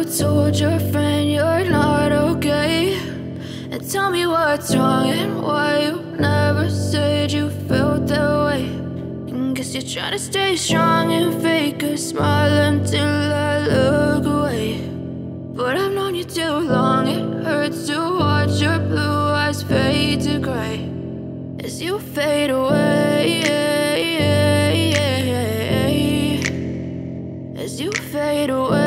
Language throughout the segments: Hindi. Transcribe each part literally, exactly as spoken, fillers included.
told your friend you're not okay? And tell me what's wrong and why you never said you felt that way. And guess you're trying to stay strong and fake a smile until I look away. But I've known you too long, it hurts to watch your blue eyes fade to grey as you fade away, as you fade away.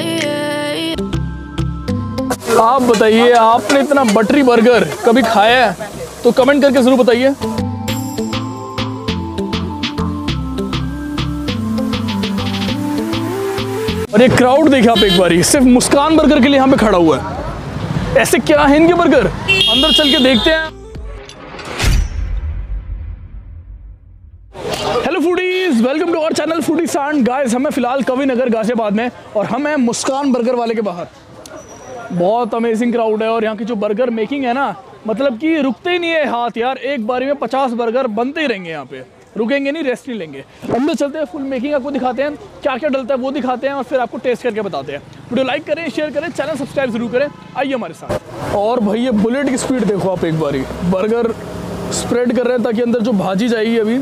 आप बताइए, आपने इतना बटरी बर्गर कभी खाया है? तो कमेंट करके जरूर बताइए। और ये क्राउड देखिए आप एक बारी, सिर्फ मुस्कान बर्गर के लिए यहाँ पे खड़ा हुआ है। ऐसे क्या है इनके बर्गर, अंदर चल के देखते हैं। Hello foodies, welcome to our channel foodie सांड। गाइस, हमें फिलहाल कवि नगर गाजियाबाद में और हम हैं मुस्कान बर्गर वाले के बाहर। बहुत अमेजिंग क्राउड है और यहाँ की जो बर्गर मेकिंग है ना, मतलब कि रुकते ही नहीं है हाथ यार। एक बारी में पचास बर्गर बनते ही रहेंगे यहाँ पे, रुकेंगे नहीं, रेस्ट नहीं लेंगे। अंदर चलते हैं, फुल मेकिंग आपको दिखाते हैं, क्या क्या डलता है वो दिखाते हैं और फिर आपको टेस्ट करके बताते हैं। वीडियो लाइक करें, शेयर करें, चैनल सब्सक्राइब जरूर करें। आइए हमारे साथ। और भाई ये बुलेट की स्पीड देखो आप एक बारी, बर्गर स्प्रेड कर रहे हैं ताकि अंदर जो भाजी जाएगी अभी।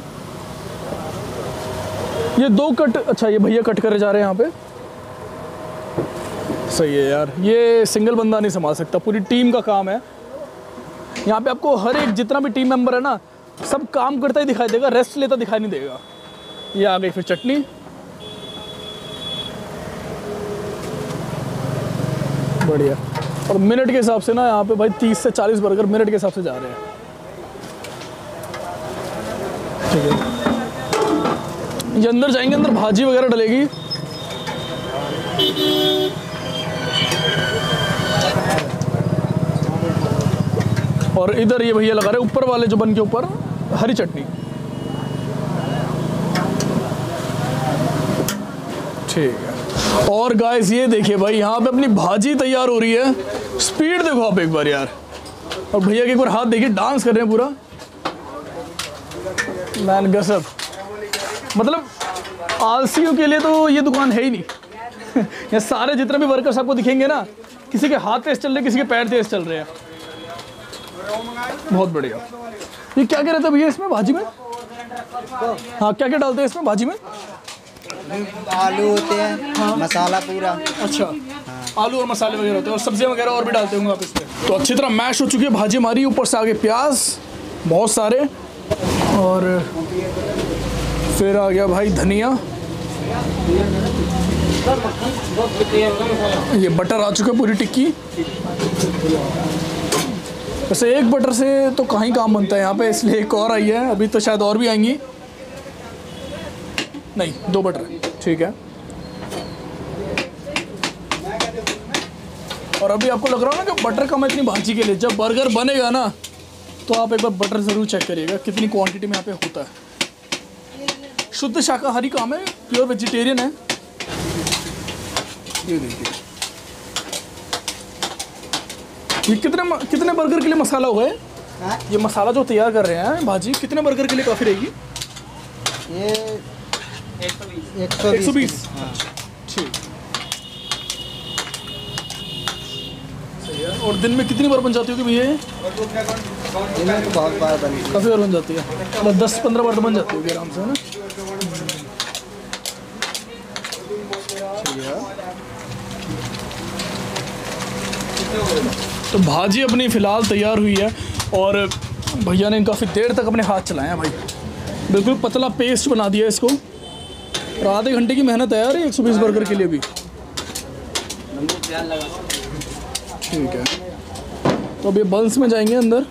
ये दो कट, अच्छा ये भैया कट करे जा रहे हैं यहाँ पे। सही है यार, ये सिंगल बंदा नहीं संभाल सकता, पूरी टीम का काम है। यहाँ पे आपको हर एक जितना भी टीम मेंबर है ना, सब काम करता ही दिखाई देगा, रेस्ट लेता दिखाई नहीं देगा। ये आ गई फिर चटनी। बढ़िया। और मिनट के हिसाब से ना यहाँ पे भाई तीस से चालीस बर्गर मिनट के हिसाब से जा रहे हैं। ठीक है, ये अंदर जाएंगे, अंदर भाजी वगैरह डलेगी। और इधर ये भैया लगा रहे ऊपर वाले जो बन के ऊपर हरी चटनी। ठीक है। और गाइस ये देखिए भाई, यहाँ पे अपनी भाजी तैयार हो रही है। स्पीड देखो आप एक बार यार। और भैया के एक बार हाथ देखिए, डांस कर रहे हैं पूरा। मैन गजब, मतलब आलसियों के लिए तो ये दुकान है ही नहीं। ये सारे जितने भी वर्कर्स आपको दिखेंगे ना, किसी के हाथ तेज चल रहे हैं, किसी के पैर तेज चल रहे हैं। बहुत बढ़िया। ये क्या कह रहे थे भैया इसमें भाजी में? हाँ, क्या क्या डालते हैं इसमें भाजी में? आलू होते हैं, हाँ। मसाला पूरा। अच्छा, हाँ। आलू और मसाले वगैरह होते हैं और सब्जियां वगैरह और भी डालते होंगे आप इसमें। तो अच्छी तरह मैश हो चुकी है भाजी हमारी। ऊपर से आगे प्याज बहुत सारे, और फिर आ गया भाई धनिया। ये बटर आ चुका है, पूरी टिक्की। वैसे एक बटर से तो कहीं काम बनता है यहाँ पे, इसलिए एक और आई है। अभी तो शायद और भी आएंगी। नहीं, दो बटर, ठीक है। और अभी आपको लग रहा है ना कि बटर कम है इतनी भाजी के लिए। जब बर्गर बनेगा ना तो आप एक बार बटर ज़रूर चेक करिएगा कितनी क्वांटिटी में यहाँ पे होता है। शुद्ध शाकाहारी काम है, प्योर वेजिटेरियन है। ये देखिए, ये कितने कितने बर्गर के लिए मसाला होगा है? ये मसाला जो तैयार कर रहे हैं भाजी, कितने बर्गर के लिए काफ़ी रहेगी? ये एक सौ बीस। ठीक, सही है। और दिन में कितनी बार बन जाती होगी भैया? दिन में तो बहुत बार बन काफ़ी बार बन जाती है, मतलब दस पंद्रह बार तो बन जाती होगी आराम से, है ना? तो भाजी अपनी फ़िलहाल तैयार हुई है और भैया ने काफ़ी देर तक अपने हाथ चलाए हैं भाई। बिल्कुल पतला पेस्ट बना दिया इसको। और आधे घंटे की मेहनत है यार एक सौ बीस बर्गर के लिए भी। ठीक है, तो अब ये बंस में जाएंगे अंदर।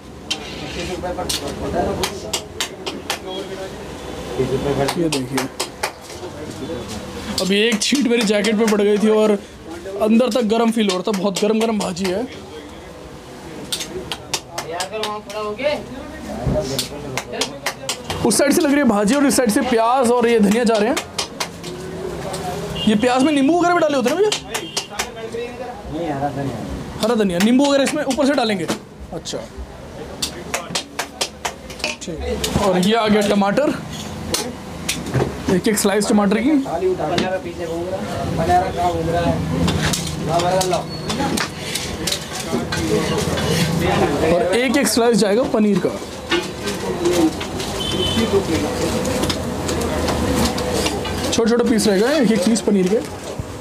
ये देखिए, अभी एक छींट मेरी जैकेट पे पड़ गई थी और अंदर तक गर्म फील हो रहा था। बहुत गर्म गर्म भाजी है। उस साइड से लग रही है भाजी और इस साइड से प्याज और ये धनिया जा रहे हैं। ये प्याज में नींबू वगैरह भी डाले होते हैं ना भैया? हरा धनिया, हरा धनिया, नींबू वगैरह इसमें ऊपर से डालेंगे। अच्छा, ठीक। और ये आ गया टमाटर, एक एक स्लाइस टमाटर की। और एक एक स्लाइस जाएगा पनीर का। छोटे छोटे पीस रहेगा एक एक पीस पनीर के।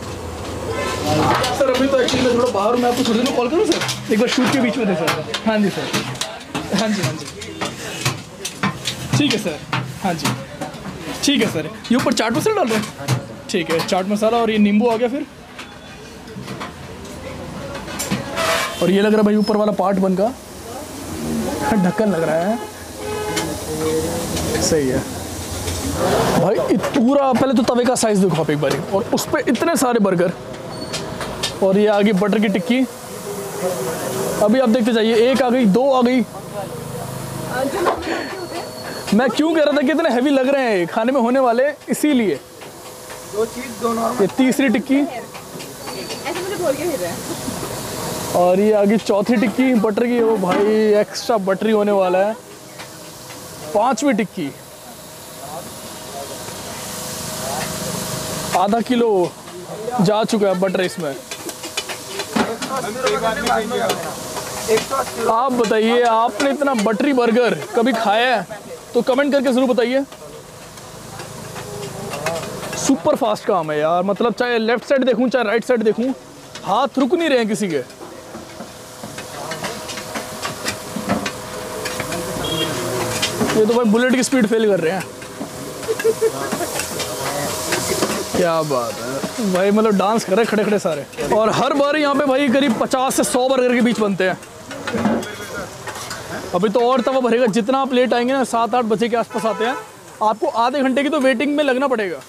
सर अभी तो एक्चुअली मैं थोड़ा बाहर, मैं आपको थोड़ी देर में कॉल करूँ सर, एक बार शूट के बीच में दे सर। हाँ जी सर, हाँ जी हाँ जी ठीक है सर, हाँ जी ठीक है सर। ये ऊपर चाट मसाला डाल रहे हैं, ठीक है चाट मसाला, और ये नींबू आ गया फिर। और ये लग रहा है भाई ऊपर वाला पार्ट बन का ढक्कन लग रहा है, सही है भाई। इत पूरा पहले तो तवे का साइज देखो आप एक बार, और उस पर इतने सारे बर्गर। और ये आ गई बटर की टिक्की, अभी आप देखते जाइए, एक आ गई, दो आ गई। मैं क्यों कह रहा था कि इतने हैवी लग रहे हैं खाने में होने वाले, इसीलिए। दो चीज दो नॉर्मल। ये तीसरी टिक्की, ऐसे मुझे बोल के फिर रहा है। और ये आ गई चौथी टिक्की बटर की। वो भाई एक्स्ट्रा बटरी होने वाला है। पांचवी टिक्की, आधा किलो जा चुका है बटर इसमें। आप बताइए, आपने इतना बटरी बर्गर कभी खाया है तो कमेंट करके जरूर बताइए। सुपर फास्ट काम है यार, मतलब चाहे लेफ्ट साइड देखूं चाहे राइट साइड देखूं, हाथ रुक नहीं रहे हैं किसी के। ये तो भाई बुलेट की स्पीड फेल कर रहे हैं। क्या बात है भाई, मतलब डांस कर रहे खड़े खड़े सारे। और हर बार यहाँ पे भाई करीब पचास से सौ बर्गर के बीच बनते हैं। अभी तो और तवा भरेगा, जितना आप लेट आएंगे ना, सात आठ बजे के आसपास आते हैं, आपको आधे घंटे की तो वेटिंग में लगना पड़ेगा।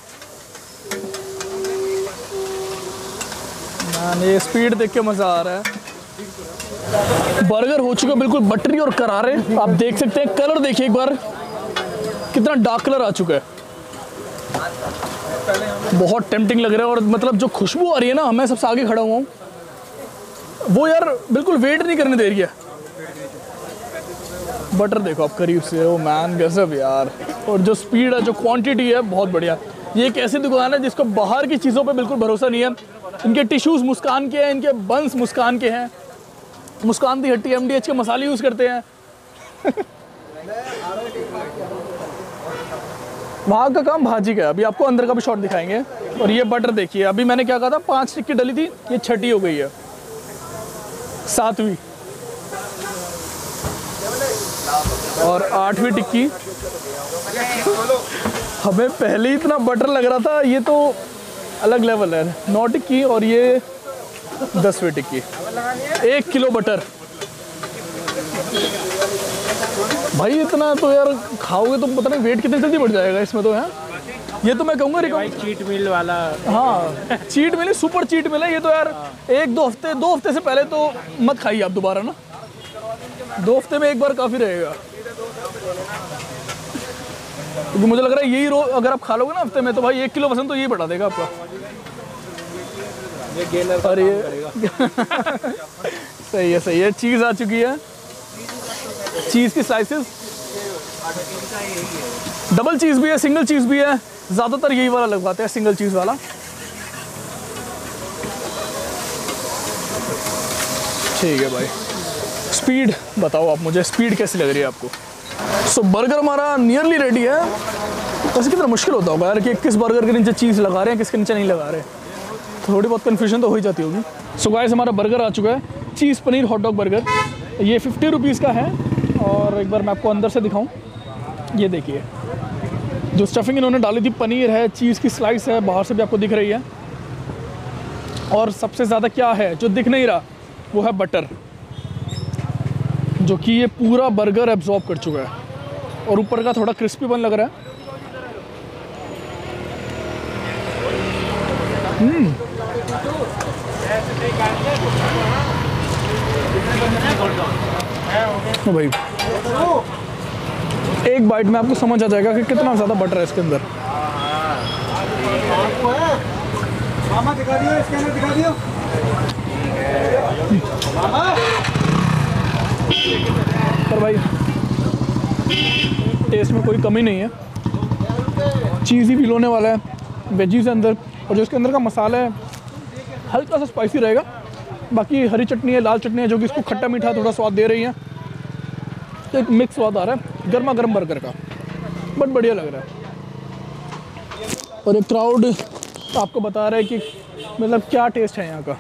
मैंने ये स्पीड देख के मज़ा आ रहा है। बर्गर हो चुका बिल्कुल बटरी और करारे, आप देख सकते हैं। कलर देखिए एक बार, कितना डार्क कलर आ चुका है, बहुत टेम्पटिंग लग रहा है। और मतलब जो खुशबू आ रही है ना, मैं सबसे आगे खड़ा हुआ हूँ, वो यार बिल्कुल वेट नहीं करने दे रही है। बटर देखो आप करीब से, ओ मैन गजब यार। और जो स्पीड है, जो क्वांटिटी है, बहुत बढ़िया। ये एक ऐसी दुकान है जिसको बाहर की चीज़ों पे बिल्कुल भरोसा नहीं है। इनके टिश्यूज़ मुस्कान के हैं, इनके बंस मुस्कान के हैं, मुस्कान दी हट्टी एम डी एच के मसाले यूज़ करते हैं। वहाँ का काम भाजी का है। अभी आपको अंदर का भी शॉट दिखाएंगे। और ये बटर देखिए, अभी मैंने क्या कहा था, पांच टिक्की डली थी, ये छठी हो गई है, सातवीं और आठवीं टिक्की। हमें पहले ही इतना बटर लग रहा था, ये तो अलग लेवल है। नौ टिक्की और ये दसवीं टिक्की, एक किलो बटर। भाई इतना तो यार खाओगे तो पता नहीं वेट कितने जल्दी बढ़ जाएगा इसमें तो। है ये तो मैं कहूँगा रिकॉर्ड चीट मील वाला। हाँ cheat meal, super cheat meal है ये तो यार। एक दो हफ्ते दो हफ्ते से पहले तो मत खाइए आप दोबारा ना, दो हफ्ते में एक बार काफ़ी रहेगा। क्योंकि मुझे लग रहा है यही रोज अगर आप खा लोगे ना हफ्ते में, तो भाई एक किलो वजन तो यही बढ़ा देगा आपका। अरे सही है सही है। चीज़ आ चुकी है, चीज़ की स्लाइसेस, डबल चीज़ भी है, सिंगल चीज़ भी है। ज़्यादातर यही वाला लगवाते हैं, सिंगल चीज़ वाला। ठीक है भाई, स्पीड बताओ आप मुझे, स्पीड कैसी लग रही है आपको? सो so, बर्गर हमारा नियरली रेडी है। वैसे कितना मुश्किल होता होगा यार कि किस बर्गर के नीचे चीज़ लगा रहे हैं, किसके नीचे नहीं लगा रहे, थोड़ी बहुत कन्फ्यूजन तो हो ही जाती होगी। सो गाइस हमारा बर्गर आ चुका है, cheese paneer hot dog burger. ये फिफ्टी रुपीज़ का है। और एक बार मैं आपको अंदर से दिखाऊं, ये देखिए जो स्टफिंग इन्होंने डाली थी, पनीर है, चीज़ की स्लाइस है, बाहर से भी आपको दिख रही है। और सबसे ज़्यादा क्या है जो दिख नहीं रहा, वो है बटर, जो कि ये पूरा बर्गर एब्जॉर्ब कर चुका है। और ऊपर का थोड़ा क्रिस्पी बन लग रहा है। हम्म तो भाई एक बाइट में आपको समझ आ जाएगा कि कितना ज़्यादा बटर है इसके अंदर। मामा दिखा दियो, इसके अंदर दिखा दियो मामा। पर भाई टेस्ट में कोई कमी नहीं है, चीज़ ही फील होने वाला है, वेजीज है अंदर। और जो इसके अंदर का मसाला है हल्का सा स्पाइसी रहेगा। बाकी हरी चटनी है, लाल चटनी है, जो कि इसको खट्टा मीठा थोड़ा स्वाद दे रही है। तो एक मिक्स स्वाद आ रहा है गर्मा गर्म बर्गर का, बट बढ़िया लग रहा है। और एक क्राउड आपको बता रहा है कि मतलब क्या टेस्ट है यहाँ का।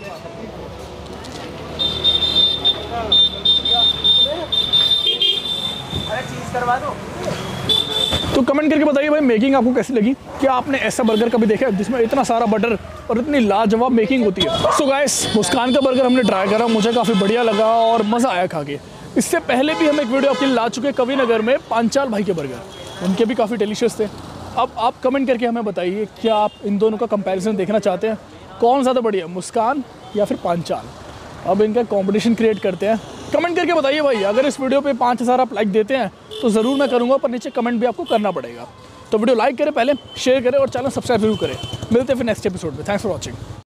चीज़ करवा दो। तो कमेंट करके बताइए भाई मेकिंग आपको कैसी लगी। क्या आपने ऐसा बर्गर कभी देखा है जिसमें इतना सारा बटर और इतनी लाजवाब मेकिंग होती है। सो गाइस, मुस्कान का बर्गर हमने ट्राई करा, मुझे काफ़ी बढ़िया लगा और मज़ा आया खा के। इससे पहले भी हम एक वीडियो आपके लिए ला चुके कवि नगर में पांचाल भाई के बर्गर, उनके भी काफ़ी डिलीशियस थे। अब आप कमेंट करके हमें बताइए क्या आप इन दोनों का कंपैरिजन देखना चाहते हैं, कौन ज़्यादा बढ़िया, मुस्कान या फिर पांचाल। अब इनका कंपटीशन क्रिएट करते हैं। कमेंट करके बताइए भाई। अगर इस वीडियो पे पाँच हज़ार आप लाइक देते हैं तो ज़रूर मैं करूँगा, पर नीचे कमेंट भी आपको करना पड़ेगा। तो वीडियो लाइक करें पहले, शेयर करें और चैनल सब्सक्राइब जरूर करें। मिलते हैं फिर नेक्स्ट एपिसोड में। Thanks for watching.